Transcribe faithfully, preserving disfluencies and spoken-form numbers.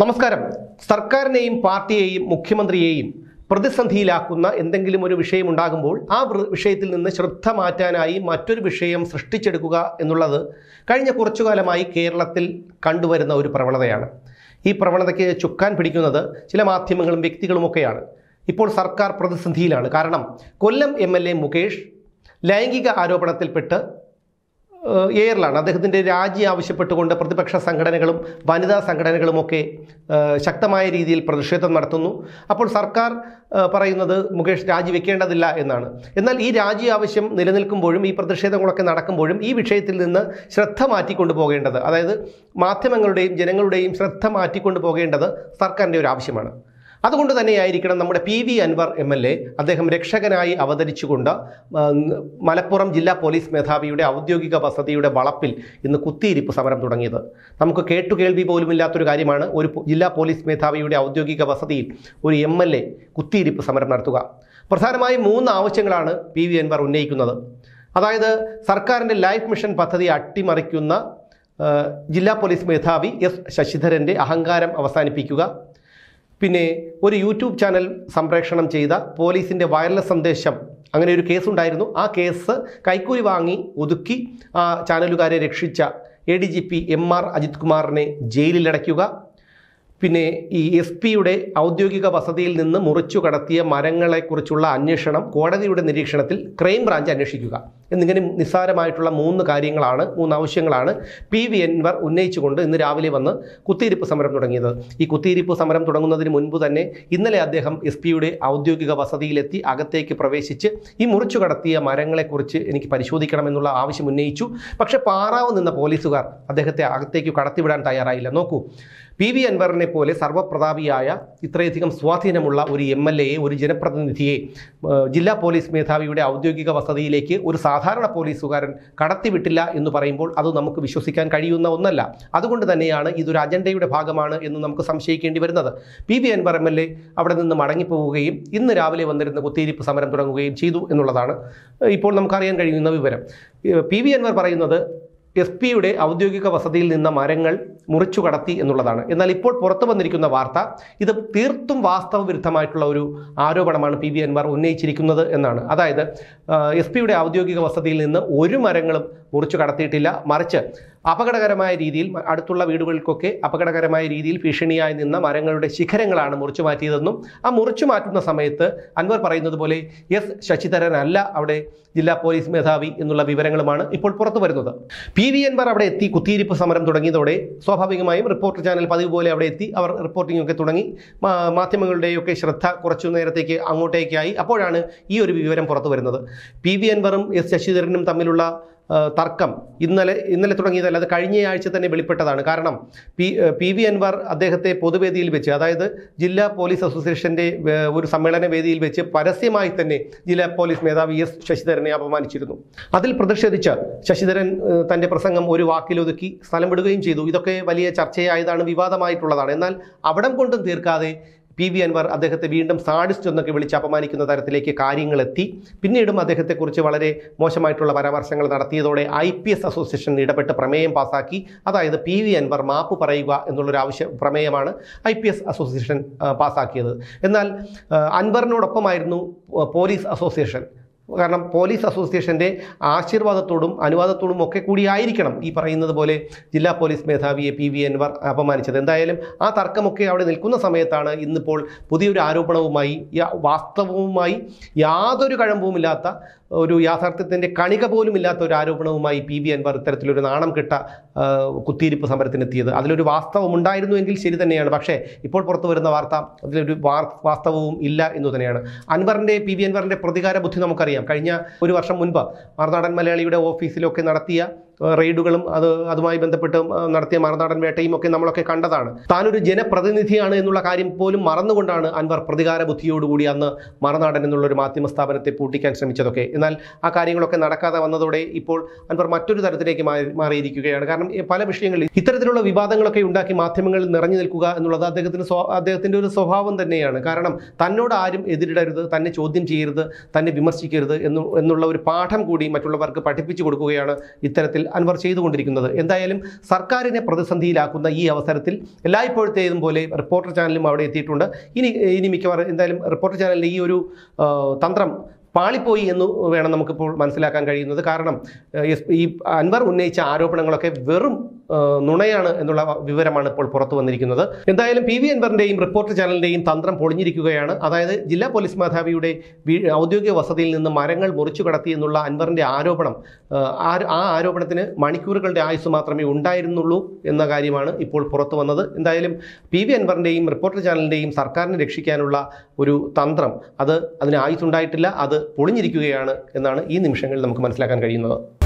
നമസ്കാരം. സർക്കാരിനെയും പാർട്ടിയെയും മുഖ്യമന്ത്രിയെയും പ്രതിസന്ധിയിലാക്കുന്ന എന്തെങ്കിലും ഒരു വിഷയം ഉണ്ടാകുമ്പോൾ ആ വിഷയത്തിൽ നിന്ന് ശ്രദ്ധ മാറ്റാനായി മറ്റൊരു വിഷയം സൃഷ്ടിച്ചെടുക്കുക എന്നുള്ളത് കഴിഞ്ഞ കുറച്ചു കാലമായി കേരളത്തിൽ കണ്ടുവരുന്ന ഒരു പ്രവണതയാണ്. ഈ പ്രവണതയ്ക്ക് ചുക്കാൻ പിടിക്കുന്നത് ചില മാധ്യമങ്ങളും വ്യക്തികളുമൊക്കെയാണ്. ഇപ്പോൾ സർക്കാർ പ്രതിസന്ധിയിലാണ്. കാരണം Kollam M L A Mukesh ലൈംഗിക ആരോപണത്തിൽപ്പെട്ട് എയറിലാണ്. അദ്ദേഹത്തിൻ്റെ രാജി ആവശ്യപ്പെട്ടുകൊണ്ട് പ്രതിപക്ഷ സംഘടനകളും വനിതാ സംഘടനകളുമൊക്കെ ശക്തമായ രീതിയിൽ പ്രതിഷേധം നടത്തുന്നു. അപ്പോൾ സർക്കാർ പറയുന്നത് മുകേഷ് രാജിവെക്കേണ്ടതില്ല എന്നാണ്. എന്നാൽ ഈ രാജി ആവശ്യം നിലനിൽക്കുമ്പോഴും ഈ പ്രതിഷേധങ്ങളൊക്കെ നടക്കുമ്പോഴും ഈ വിഷയത്തിൽ നിന്ന് ശ്രദ്ധ മാറ്റിക്കൊണ്ടു പോകേണ്ടത്, അതായത് മാധ്യമങ്ങളുടെയും ജനങ്ങളുടെയും ശ്രദ്ധ മാറ്റിക്കൊണ്ടു പോകേണ്ടത് സർക്കാരിൻ്റെ ഒരു ആവശ്യമാണ്. അതുകൊണ്ട് തന്നെയായിരിക്കണം നമ്മുടെ P V Anvar M L A അദ്ദേഹം രക്ഷകനായി അവതരിച്ചുകൊണ്ട് മലപ്പുറം ജില്ലാ പോലീസ് മേധാവിയുടെ ഔദ്യോഗിക വസതിയുടെ വളപ്പിൽ ഇന്ന് കുത്തിയിരിപ്പ് സമരം തുടങ്ങിയത്. നമുക്ക് കേട്ടുകേൾവി പോലുമില്ലാത്തൊരു കാര്യമാണ് ഒരു ജില്ലാ പോലീസ് മേധാവിയുടെ ഔദ്യോഗിക വസതിയിൽ ഒരു എം എൽ എ കുത്തിയിരിപ്പ് സമരം നടത്തുക. പ്രധാനമായും മൂന്ന് ആവശ്യങ്ങളാണ് പി വി അൻവർ ഉന്നയിക്കുന്നത്. അതായത് സർക്കാരിൻ്റെ ലൈഫ് മിഷൻ പദ്ധതി അട്ടിമറിക്കുന്ന ജില്ലാ പോലീസ് മേധാവി എസ് ശശിധരൻ്റെ അഹങ്കാരം അവസാനിപ്പിക്കുക, പിന്നെ ഒരു യൂട്യൂബ് ചാനൽ സംപ്രേഷണം ചെയ്ത പോലീസിൻ്റെ വയർലെസ് സന്ദേശം, അങ്ങനെ ഒരു കേസുണ്ടായിരുന്നു. ആ കേസ് കൈക്കൂലി വാങ്ങി ഒതുക്കി ആ ചാനലുകാരെ രക്ഷിച്ച A D G P M R Ajith കുമാറിനെ ജയിലിലടയ്ക്കുക, പിന്നെ ഈ എസ് പിയുടെ ഔദ്യോഗിക വസതിയിൽ നിന്ന് മുറിച്ചു കടത്തിയ മരങ്ങളെക്കുറിച്ചുള്ള അന്വേഷണം കോടതിയുടെ നിരീക്ഷണത്തിൽ ക്രൈം ബ്രാഞ്ച് അന്വേഷിക്കുക എന്നിങ്ങനെ നിസ്സാരമായിട്ടുള്ള മൂന്ന് കാര്യങ്ങളാണ് മൂന്ന് ആവശ്യങ്ങളാണ് പി വി അൻവർ ഉന്നയിച്ചുകൊണ്ട് ഇന്ന് രാവിലെ വന്ന് കുത്തിയിരിപ്പ് സമരം തുടങ്ങിയത്. ഈ കുത്തിയിരിപ്പ് സമരം തുടങ്ങുന്നതിന് മുൻപ് തന്നെ ഇന്നലെ അദ്ദേഹം എസ് പിയുടെ ഔദ്യോഗിക വസതിയിലെത്തി അകത്തേക്ക് പ്രവേശിച്ച് ഈ മുറിച്ചു കടത്തിയ മരങ്ങളെക്കുറിച്ച് എനിക്ക് പരിശോധിക്കണമെന്നുള്ള ആവശ്യം ഉന്നയിച്ചു. പക്ഷേ പാറാവ് നിന്ന പോലീസുകാർ അദ്ദേഹത്തെ അകത്തേക്ക് കടത്തിവിടാൻ തയ്യാറായില്ല. നോക്കൂ, പി വി അൻവറിനെ പോലെ സർവ്വപ്രതാപിയായ ഇത്രയധികം സ്വാധീനമുള്ള ഒരു എം എൽ എയെ, ഒരു ജനപ്രതിനിധിയെ ജില്ലാ പോലീസ് മേധാവിയുടെ ഔദ്യോഗിക വസതിയിലേക്ക് ഒരു സാധാരണ പോലീസുകാരൻ കടത്തിവിട്ടില്ല എന്ന് പറയുമ്പോൾ അത് നമുക്ക് വിശ്വസിക്കാൻ കഴിയുന്ന ഒന്നല്ല. അതുകൊണ്ട് തന്നെയാണ് ഇതൊരു അജണ്ടയുടെ ഭാഗമാണ് എന്ന് നമുക്ക് സംശയിക്കേണ്ടി വരുന്നത്. P V Anvar M L A അവിടെ നിന്ന് മടങ്ങിപ്പോവുകയും ഇന്ന് രാവിലെ വന്നിരുന്ന കുത്തിയിരിപ്പ് സമരം തുടങ്ങുകയും ചെയ്തു എന്നുള്ളതാണ് ഇപ്പോൾ നമുക്കറിയാൻ കഴിയുന്ന വിവരം. പി വി അൻവർ പറയുന്നത് എസ് പിയുടെ ഔദ്യോഗിക വസതിയിൽ നിന്ന മരങ്ങൾ മുറിച്ചു കടത്തി എന്നുള്ളതാണ്. എന്നാൽ ഇപ്പോൾ പുറത്തു വന്നിരിക്കുന്ന വാർത്ത ഇത് തീർത്തും വാസ്തവ വിരുദ്ധമായിട്ടുള്ള ഒരു ആരോപണമാണ് പി വി അൻവർ ഉന്നയിച്ചിരിക്കുന്നത് എന്നാണ്. അതായത് എസ് പിയുടെ ഔദ്യോഗിക വസതിയിൽ നിന്ന് ഒരു മരങ്ങളും മുറിച്ചു കടത്തിയിട്ടില്ല, മറിച്ച് അപകടകരമായ രീതിയിൽ അടുത്തുള്ള വീടുകൾക്കൊക്കെ അപകടകരമായ രീതിയിൽ ഭീഷണിയായി നിന്ന മരങ്ങളുടെ ശിഖരങ്ങളാണ് മുറിച്ചു മാറ്റിയതെന്നും ആ മുറിച്ചു മാറ്റുന്ന സമയത്ത് അൻവർ പറയുന്നത് പോലെ എസ് ശശിധരനല്ല അവിടെ ജില്ലാ പോലീസ് മേധാവി എന്നുള്ള വിവരങ്ങളുമാണ് ഇപ്പോൾ പുറത്തു വരുന്നത്. പി വി അൻവർ അവിടെ എത്തി കുത്തിയിരിപ്പ് സമരം തുടങ്ങിയതോടെ സ്വാഭാവികമായും റിപ്പോർട്ടർ ചാനൽ പതിവ് പോലെ അവിടെ എത്തി അവർ റിപ്പോർട്ടിംഗ് ഒക്കെ തുടങ്ങി. മാധ്യമങ്ങളുടെയൊക്കെ ശ്രദ്ധ കുറച്ചു നേരത്തേക്ക് അങ്ങോട്ടേക്കായി. അപ്പോഴാണ് ഈ ഒരു വിവരം പുറത്തു വരുന്നത്. പി വി അൻവറും എസ് ശശിധരനും തമ്മിലുള്ള തർക്കം ഇന്നലെ ഇന്നലെ തുടങ്ങിയതല്ല, അത് കഴിഞ്ഞ ആഴ്ച തന്നെ വെളിപ്പെട്ടതാണ്. കാരണം പി പി വി അൻവർ അദ്ദേഹത്തെ പൊതുവേദിയിൽ വെച്ച്, അതായത് ജില്ലാ പോലീസ് അസോസിയേഷൻ്റെ ഒരു സമ്മേളന വേദിയിൽ വെച്ച് പരസ്യമായി തന്നെ ജില്ലാ പോലീസ് മേധാവി എസ് ശശിധരനെ അപമാനിച്ചിരുന്നു. അതിൽ പ്രതിഷേധിച്ച് ശശിധരൻ തൻ്റെ പ്രസംഗം ഒരു വാക്കിലൊതുക്കി സ്ഥലം വിടുകയും ചെയ്തു. ഇതൊക്കെ വലിയ ചർച്ചയായതാണ്, വിവാദമായിട്ടുള്ളതാണ്. എന്നാൽ അവിടം കൊണ്ടും തീർക്കാതെ പി വി അൻവർ അദ്ദേഹത്തെ വീണ്ടും സാഡിസ്റ്റ് എന്നൊക്കെ വിളിച്ച് അപമാനിക്കുന്ന തരത്തിലേക്ക് കാര്യങ്ങളെത്തി. പിന്നീടും അദ്ദേഹത്തെക്കുറിച്ച് വളരെ മോശമായിട്ടുള്ള പരാമർശങ്ങൾ നടത്തിയതോടെ ഐ പി എസ് അസോസിയേഷൻ ഇടപെട്ട് പ്രമേയം പാസാക്കി. അതായത് പി വി അൻവർ മാപ്പ് പറയുക എന്നുള്ളൊരു ആവശ്യ പ്രമേയമാണ് ഐ പി എസ് അസോസിയേഷൻ പാസാക്കിയത്. എന്നാൽ അൻവറിനോടൊപ്പമായിരുന്നു പോലീസ് അസോസിയേഷൻ. കാരണം പോലീസ് അസോസിയേഷൻ്റെ ആശീർവാദത്തോടും അനുവാദത്തോടും ഒക്കെ കൂടിയായിരിക്കണം ഈ പറയുന്നത് പോലെ ജില്ലാ പോലീസ് മേധാവിയെ പി വി അൻവർ അപമാനിച്ചത്. എന്തായാലും ആ തർക്കമൊക്കെ അവിടെ നിൽക്കുന്ന സമയത്താണ് ഇന്നിപ്പോൾ പുതിയൊരു ആരോപണവുമായി, വാസ്തവവുമായി യാതൊരു കഴമ്പുമില്ലാത്ത, ഒരു യാഥാർത്ഥ്യത്തിൻ്റെ കണിക പോലും ഇല്ലാത്ത ഒരു ആരോപണവുമായി പി വി അൻവർ ഇത്തരത്തിലൊരു നാണം കെട്ട കുത്തിയിരിപ്പ് സമരത്തിനെത്തിയത്. അതിലൊരു വാസ്തവം ഉണ്ടായിരുന്നുവെങ്കിൽ ശരി തന്നെയാണ്. പക്ഷേ ഇപ്പോൾ പുറത്തു വരുന്ന വാർത്ത അതിലൊരു വാസ്തവവും ഇല്ല എന്ന് തന്നെയാണ്. അൻവറിൻ്റെ പി വി അൻവറിൻ്റെ പ്രതികാര ബുദ്ധി നമുക്കറിയാം. കഴിഞ്ഞ ഒരു വർഷം മുൻപ് മറുനാടൻ മലയാളിയുടെ ഓഫീസിലൊക്കെ നടത്തിയ റെയ്ഡുകളും അത് അതുമായി ബന്ധപ്പെട്ട് നടത്തിയ മറുനാടൻ വേട്ടയും ഒക്കെ നമ്മളൊക്കെ കണ്ടതാണ്. താനൊരു ജനപ്രതിനിധിയാണ് എന്നുള്ള കാര്യം പോലും മറന്നുകൊണ്ടാണ് അൻവർ പ്രതികാര ബുദ്ധിയോടുകൂടി അന്ന് മറുനാടൻ എന്നുള്ളൊരു മാധ്യമ സ്ഥാപനത്തെ പൂട്ടിക്കാൻ ശ്രമിച്ചതൊക്കെ. എന്നാൽ ആ കാര്യങ്ങളൊക്കെ നടക്കാതെ വന്നതോടെ ഇപ്പോൾ അൻവർ മറ്റൊരു തരത്തിലേക്ക് മാറി മാറിയിരിക്കുകയാണ്. കാരണം പല വിഷയങ്ങളിൽ ഇത്തരത്തിലുള്ള വിവാദങ്ങളൊക്കെ ഉണ്ടാക്കി മാധ്യമങ്ങളിൽ നിറഞ്ഞു നിൽക്കുക എന്നുള്ളത് അദ്ദേഹത്തിന് അദ്ദേഹത്തിൻ്റെ ഒരു സ്വഭാവം തന്നെയാണ്. കാരണം തന്നോട് ആരും എതിരിടരുത്, തന്നെ ചോദ്യം ചെയ്യരുത്, തന്നെ വിമർശിക്കരുത് എന്നു എന്നുള്ള ഒരു പാഠം കൂടി മറ്റുള്ളവർക്ക് പഠിപ്പിച്ചു കൊടുക്കുകയാണ് ഇത്തരത്തിൽ സത്യത്തിൽ അൻവർ ചെയ്തുകൊണ്ടിരിക്കുന്നത്. എന്തായാലും സർക്കാരിനെ പ്രതിസന്ധിയിലാക്കുന്ന ഈ അവസരത്തിൽ എല്ലായ്പ്പോഴത്തേതും പോലെ റിപ്പോർട്ടർ ചാനലും അവിടെ എത്തിയിട്ടുണ്ട്. ഇനി ഇനി മിക്കവാറും എന്തായാലും റിപ്പോർട്ടർ ചാനലിൻ്റെ ഈ ഒരു തന്ത്രം പാളിപ്പോയി എന്ന് വേണം നമുക്കിപ്പോൾ മനസ്സിലാക്കാൻ കഴിയുന്നത്. കാരണം ഈ അൻവർ ഉന്നയിച്ച ആരോപണങ്ങളൊക്കെ വെറും നുണയാണ് എന്നുള്ള വിവരമാണ് ഇപ്പോൾ പുറത്തു വന്നിരിക്കുന്നത്. എന്തായാലും പി വി അൻവറിൻ്റെയും റിപ്പോർട്ടർ ചാനലിൻ്റെയും തന്ത്രം പൊളിഞ്ഞിരിക്കുകയാണ്. അതായത് ജില്ലാ പോലീസ് മേധാവിയുടെ ഔദ്യോഗിക വസതിയിൽ നിന്ന് മരങ്ങൾ മുറിച്ചു കടത്തി എന്നുള്ള അൻവറിൻ്റെ ആരോപണം, ആ ആരോപണത്തിന് മണിക്കൂറുകളുടെ ആയുസ് മാത്രമേ ഉണ്ടായിരുന്നുള്ളൂ എന്ന കാര്യമാണ് ഇപ്പോൾ പുറത്തു വന്നത്. എന്തായാലും പി വി അൻവറിൻ്റെയും റിപ്പോർട്ടർ ചാനലിൻ്റെയും സർക്കാരിനെ രക്ഷിക്കാനുള്ള ഒരു തന്ത്രം അത് അതിന് ആയുസ് ഉണ്ടായിട്ടില്ല, അത് പൊളിഞ്ഞിരിക്കുകയാണ് എന്നാണ് ഈ നിമിഷങ്ങളിൽ നമുക്ക് മനസ്സിലാക്കാൻ കഴിയുന്നത്.